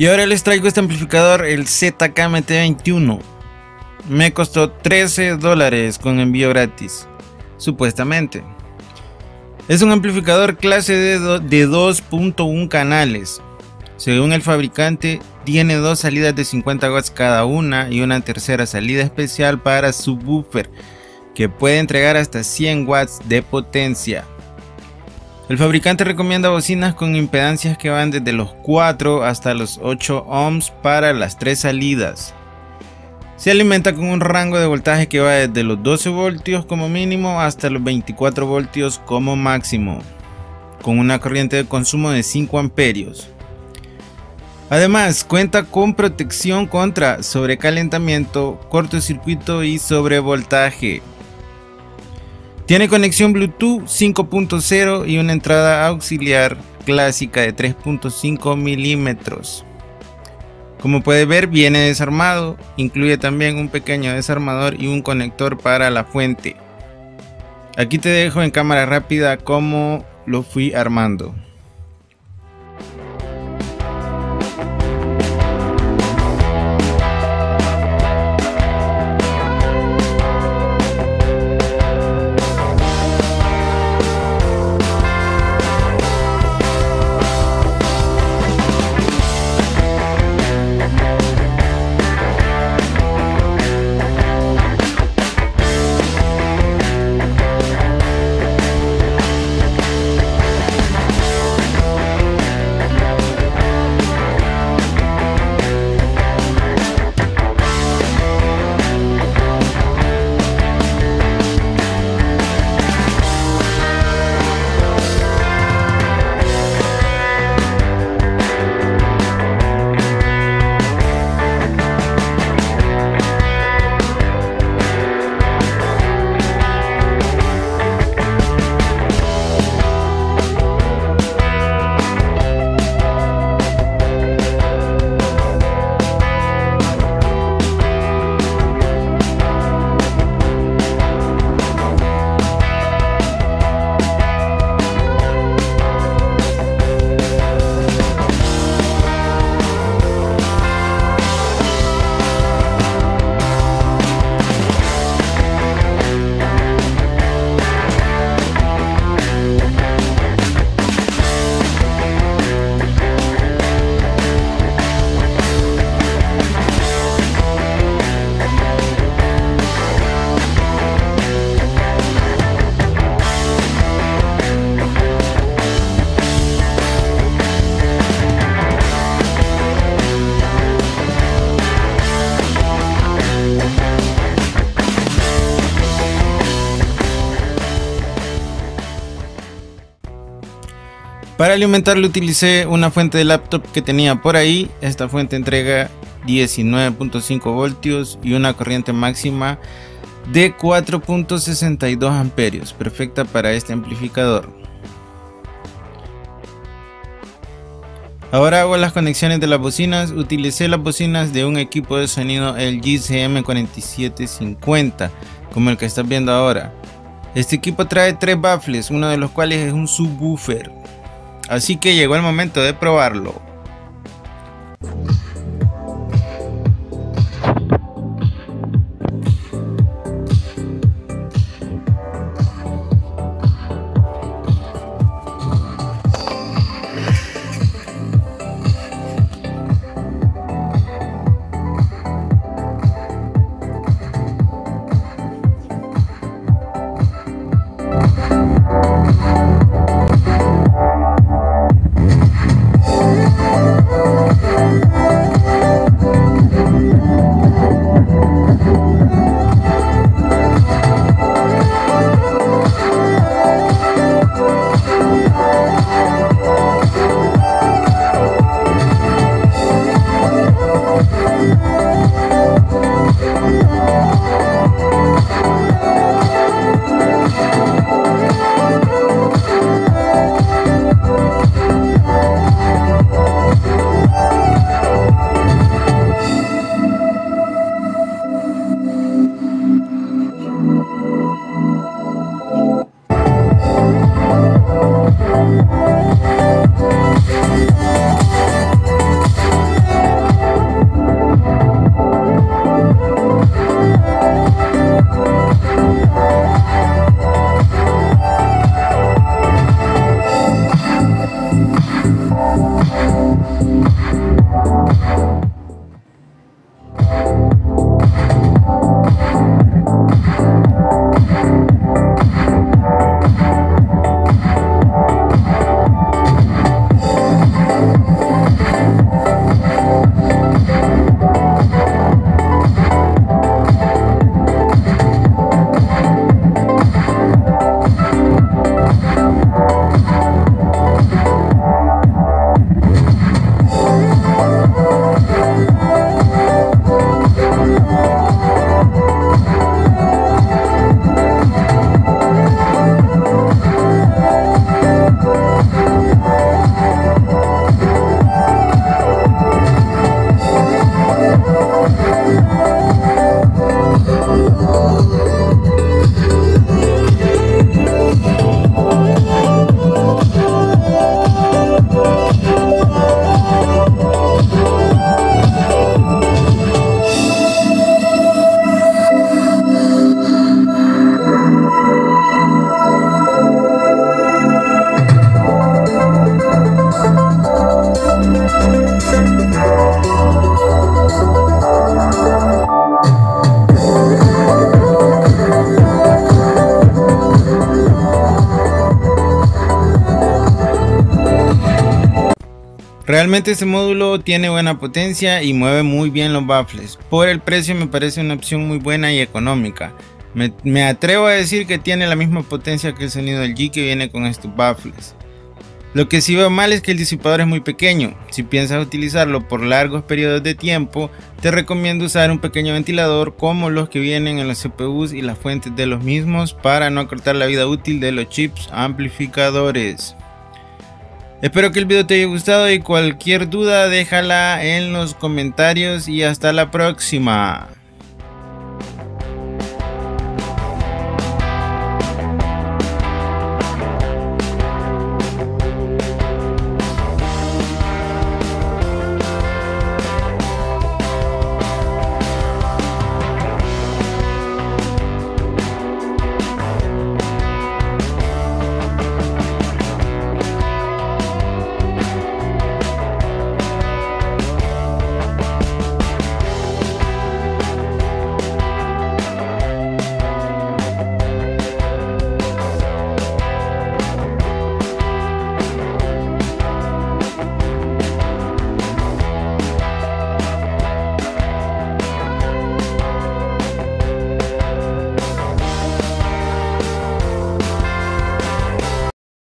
Y ahora les traigo este amplificador, el ZKMT21. Me costó $13 con envío gratis, supuestamente. Es un amplificador clase de 2.1 canales. Según el fabricante, tiene dos salidas de 50 watts cada una y una tercera salida especial para subwoofer que puede entregar hasta 100 watts de potencia. El fabricante recomienda bocinas con impedancias que van desde los 4 hasta los 8 ohms para las tres salidas. Se alimenta con un rango de voltaje que va desde los 12 voltios como mínimo hasta los 24 voltios como máximo, con una corriente de consumo de 5 amperios. Además, cuenta con protección contra sobrecalentamiento, cortocircuito y sobrevoltaje. Tiene conexión Bluetooth 5.0 y una entrada auxiliar clásica de 3.5 milímetros. Como puedes ver, viene desarmado, incluye también un pequeño desarmador y un conector para la fuente. Aquí te dejo en cámara rápida cómo lo fui armando. Para alimentarlo utilicé una fuente de laptop que tenía por ahí. Esta fuente entrega 19.5 voltios y una corriente máxima de 4.62 amperios, perfecta para este amplificador. Ahora hago las conexiones de las bocinas. Utilicé las bocinas de un equipo de sonido LG CM4750, como el que estás viendo ahora. Este equipo trae 3 baffles, uno de los cuales es un subwoofer. Así que llegó el momento de probarlo. Realmente este módulo tiene buena potencia y mueve muy bien los baffles. Por el precio me parece una opción muy buena y económica. Me atrevo a decir que tiene la misma potencia que el sonido del G que viene con estos baffles. Lo que sí veo mal es que el disipador es muy pequeño. Si piensas utilizarlo por largos periodos de tiempo, te recomiendo usar un pequeño ventilador como los que vienen en los CPUs y las fuentes de los mismos para no acortar la vida útil de los chips amplificadores. Espero que el video te haya gustado y cualquier duda déjala en los comentarios y hasta la próxima.